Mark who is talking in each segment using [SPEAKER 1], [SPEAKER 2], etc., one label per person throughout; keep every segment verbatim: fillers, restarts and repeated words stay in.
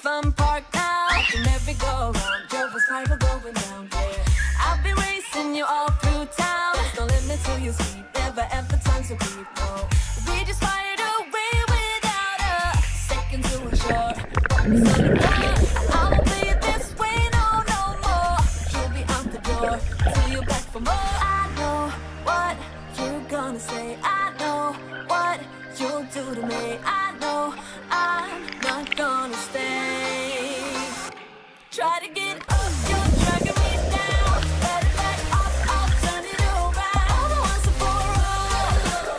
[SPEAKER 1] fun park now. After every go round, Jova's pride will going down. Yeah, I've been racing you all through town. There's no limit to your speed, never ever time to beat. No, we just fired away without a second to assure. I won't play it this way, no, no more. You'll be out the door till you're back for more. I know what you're gonna say. I know what you'll do to me. I know I'm not gonna stay. Try to get up, you're dragging me down. Better back off, I'll turn it around. Once and for all.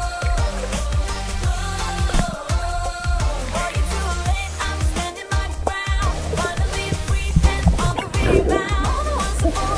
[SPEAKER 1] Are you too late? I'm standing my ground. Finally free and on the rebound. Once and for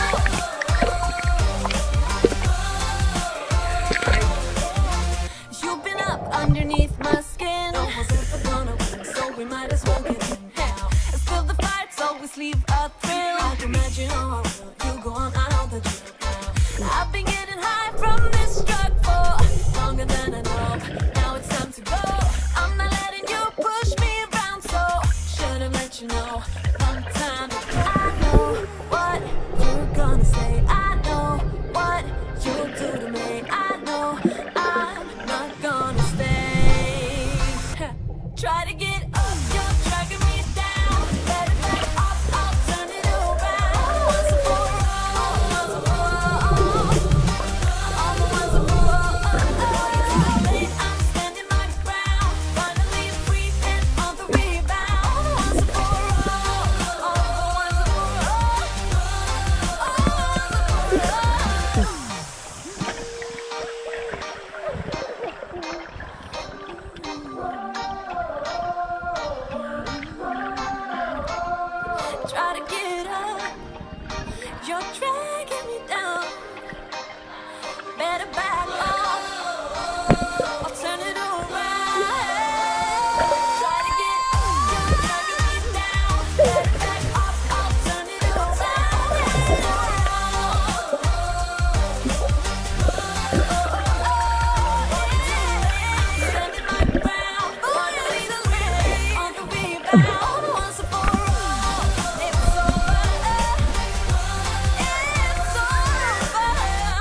[SPEAKER 1] all. You've been up underneath my skin. No one's ever gonna win, so we might as well get in now. Still the fights always leave a thrill. I can imagine how real you go on, I know the drill now. I've been getting high from this drug for longer than I know. Now it's time to go. I'm not letting you push me around, so should've let you know. Long time ago. I know what you're gonna say. I know what you'll do to me. I know I'm not gonna stay. Try to get up, you're dragging me down. Better back off, I'll turn it around. Once and for all, once and for all. All the ones and for all. Too late, I'm standing my ground. Finally free and on the rebound. Once and for all, all the ones and for all. All the ones and for all. Try to get up, you're dragging me down. Better back off, I'll turn it around. Try to get up, you're dragging me down. Better back off, I'll turn it around. Standing my ground, finally the way on the rebound. Once and for all, it's over. It's over.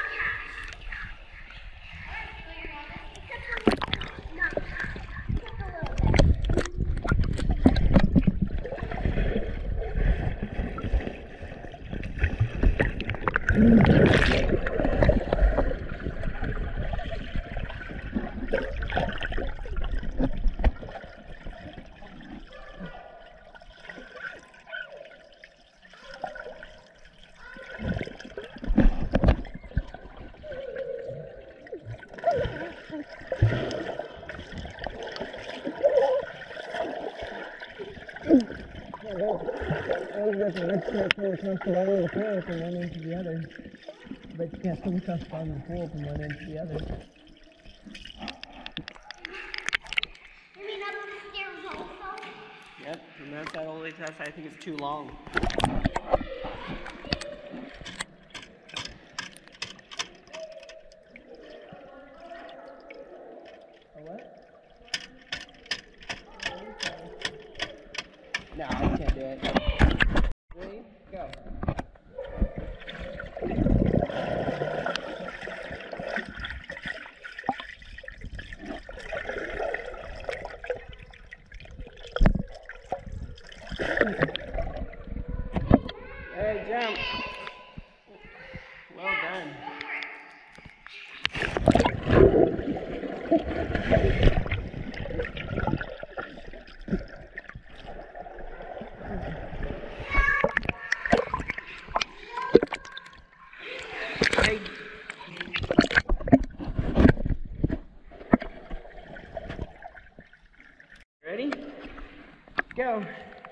[SPEAKER 2] But you can't put yourself on the pool from one end to the other.
[SPEAKER 3] You mean up the stairs also?
[SPEAKER 2] Yep, and that's that only test. I think it's too long. A what? No, I can't do it. Ready? Go. Hey, jump. Well done. Hey. Ready? Go.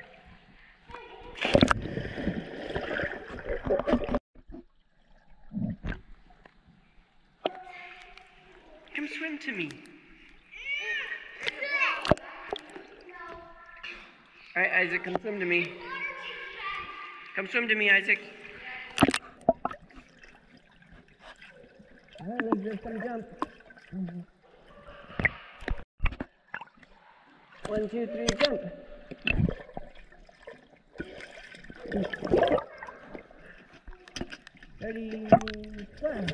[SPEAKER 2] Come swim to me. All right, Isaac, come swim to me. Come swim to me, Isaac. All right, let's just come jump. One, two, three, jump. Ready, splash.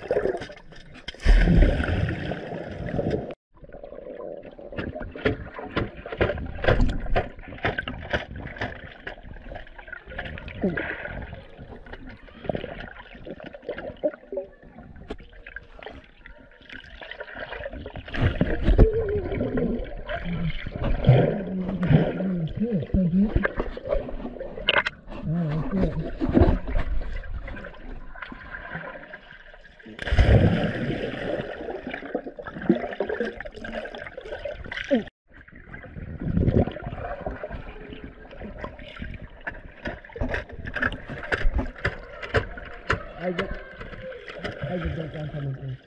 [SPEAKER 2] I just, I just don't want something.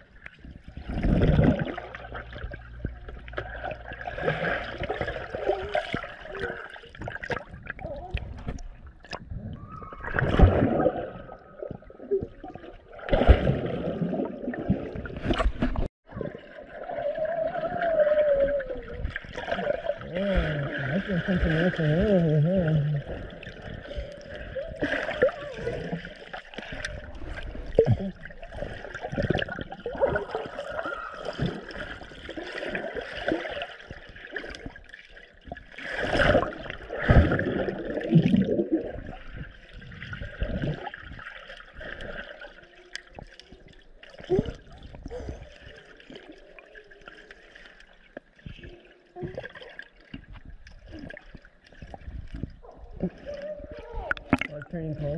[SPEAKER 2] I feel something else over here. Or turning cold.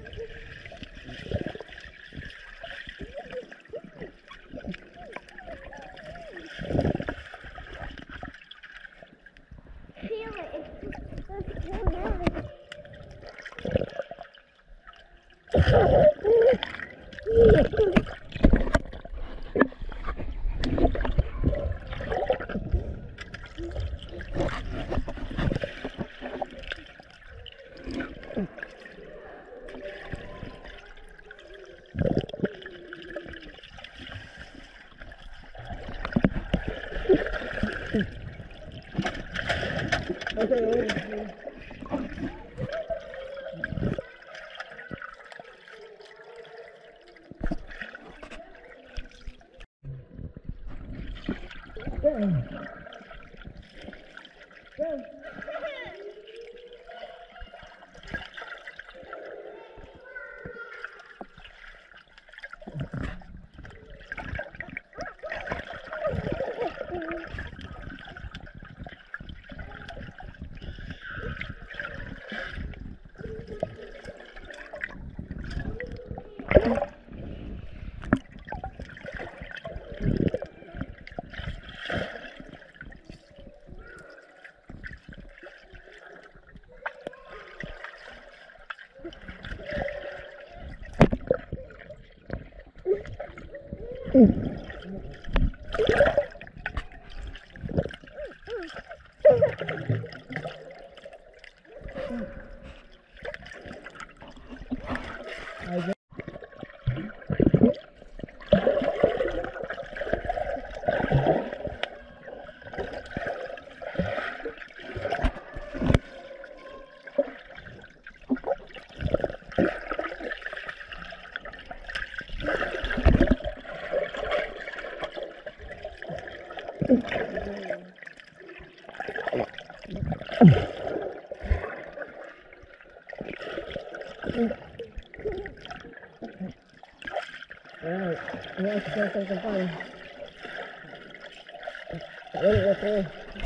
[SPEAKER 3] Feel it. It's just so nervous.
[SPEAKER 2] Okay, okay. Damn. Damn. I just Alright, yeah, it's just like a fun. Ready, let's go.